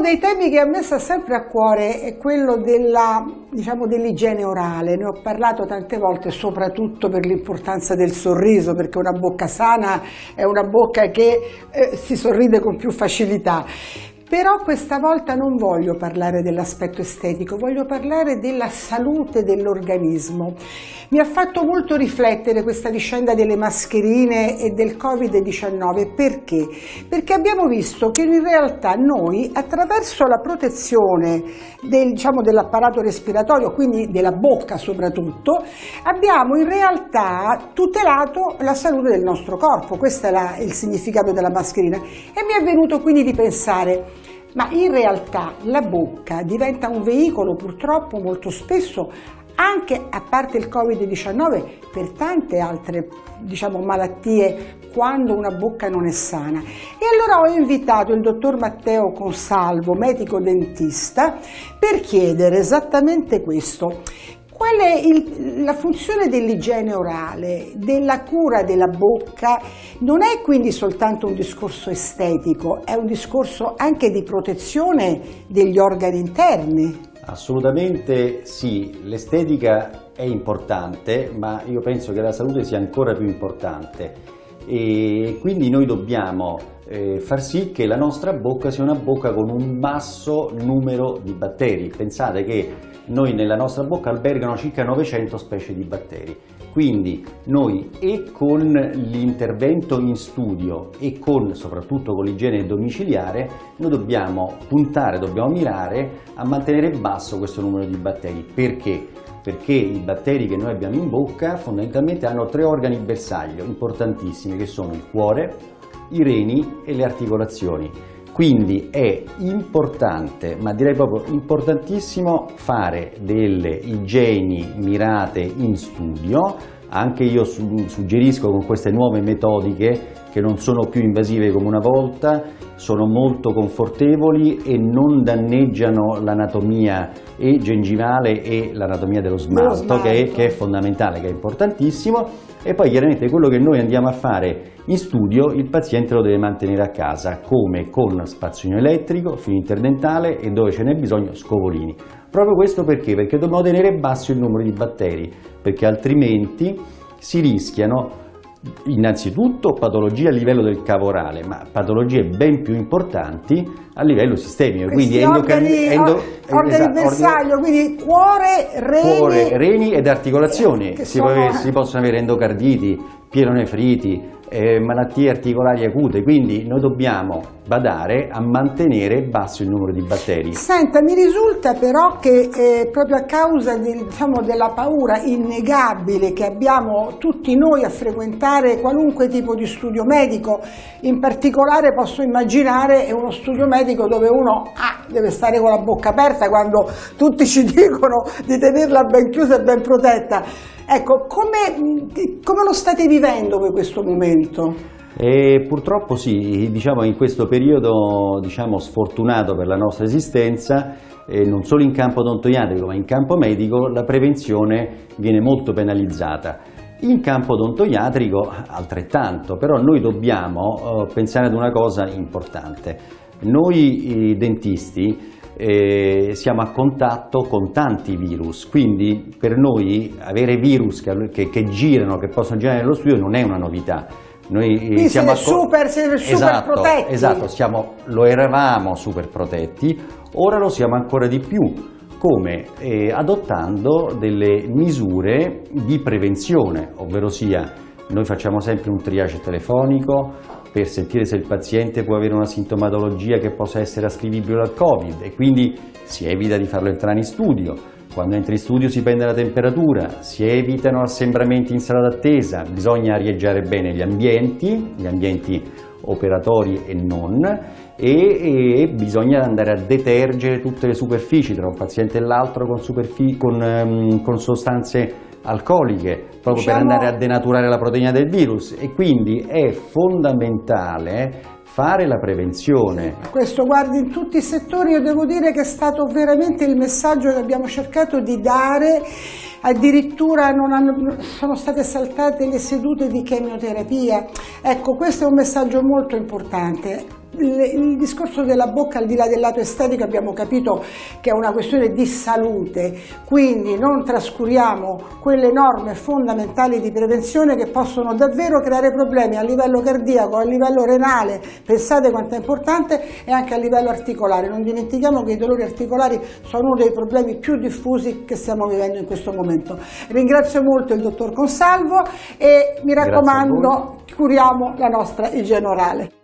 dei temi che a me sta sempre a cuore è quello dell'igiene orale. Ne ho parlato tante volte, soprattutto per l'importanza del sorriso, perché una bocca sana è una bocca che si sorride con più facilità. Però questa volta non voglio parlare dell'aspetto estetico, voglio parlare della salute dell'organismo. Mi ha fatto molto riflettere questa vicenda delle mascherine e del Covid-19. Perché? Perché abbiamo visto che in realtà noi, attraverso la protezione dell'apparato respiratorio, quindi della bocca soprattutto, abbiamo in realtà tutelato la salute del nostro corpo. Questo è il significato della mascherina. E mi è venuto quindi di pensare, ma in realtà la bocca diventa un veicolo purtroppo molto spesso, anche a parte il Covid-19, per tante altre malattie quando una bocca non è sana. E allora ho invitato il dottor Matteo Consalvo, medico dentista, per chiedere esattamente questo. Qual è la funzione dell'igiene orale, della cura della bocca? Non è quindi soltanto un discorso estetico, è un discorso anche di protezione degli organi interni? Assolutamente sì, l'estetica è importante, ma io penso che la salute sia ancora più importante e quindi noi dobbiamo far sì che la nostra bocca sia una bocca con un basso numero di batteri. Pensate che noi nella nostra bocca albergano circa 900 specie di batteri, quindi noi con l'intervento in studio e soprattutto con l'igiene domiciliare noi dobbiamo puntare, dobbiamo mirare a mantenere basso questo numero di batteri. Perché? Perché i batteri che noi abbiamo in bocca fondamentalmente hanno 3 organi bersaglio importantissimi, che sono il cuore, i reni e le articolazioni. Quindi è importante, ma direi proprio importantissimo, fare delle igieni mirate in studio. Anche io suggerisco con queste nuove metodiche, che non sono più invasive come una volta, sono molto confortevoli e non danneggiano l'anatomia gengivale e l'anatomia dello smalto, che è fondamentale, che è importantissimo. E poi chiaramente quello che noi andiamo a fare in studio il paziente lo deve mantenere a casa, come con spazzolino elettrico, filo interdentale e, dove ce n'è bisogno, scovolini. Proprio questo perché? Perché dobbiamo tenere basso il numero di batteri, perché altrimenti si rischiano innanzitutto patologie a livello del cavo orale, ma patologie ben più importanti a livello sistemico. Quindi organi bersaglio, quindi cuore, reni ed articolazioni. Si possono avere endocarditi, pielonefriti, malattie articolari acute, quindi noi dobbiamo badare a mantenere basso il numero di batteri. Senta, mi risulta però che proprio a causa della paura innegabile che abbiamo tutti noi a frequentare qualunque tipo di studio medico, in particolare posso immaginare uno studio medico dove uno deve stare con la bocca aperta quando tutti ci dicono di tenerla ben chiusa e ben protetta. Ecco, come lo state vivendo voi questo momento? Purtroppo sì, in questo periodo sfortunato per la nostra esistenza, non solo in campo odontoiatrico ma in campo medico, la prevenzione viene molto penalizzata. In campo odontoiatrico altrettanto, però noi dobbiamo pensare ad una cosa importante. Noi dentisti siamo a contatto con tanti virus, quindi per noi avere virus che girano, che possono girare nello studio non è una novità. Noi siamo super protetti. Esatto, lo eravamo super protetti, ora lo siamo ancora di più. Come? Adottando delle misure di prevenzione, ovvero sia noi facciamo sempre un triage telefonico per sentire se il paziente può avere una sintomatologia che possa essere ascrivibile al Covid e quindi si evita di farlo entrare in studio. Quando entra in studio si prende la temperatura, si evitano assembramenti in sala d'attesa, bisogna arieggiare bene gli ambienti operatori e non, e bisogna andare a detergere tutte le superfici tra un paziente e l'altro con sostanze alcoliche, proprio per andare a denaturare la proteina del virus, e quindi è fondamentale fare la prevenzione. Questo, guardi, in tutti i settori. Io devo dire che è stato veramente il messaggio che abbiamo cercato di dare. Addirittura sono state saltate le sedute di chemioterapia. Ecco, questo è un messaggio molto importante. Il discorso della bocca, al di là del lato estetico, abbiamo capito che è una questione di salute, quindi non trascuriamo quelle norme fondamentali di prevenzione che possono davvero creare problemi a livello cardiaco, a livello renale, pensate quanto è importante, e anche a livello articolare. Non dimentichiamo che i dolori articolari sono uno dei problemi più diffusi che stiamo vivendo in questo momento. Ringrazio molto il dottor Consalvo e mi raccomando, curiamo la nostra igiene orale.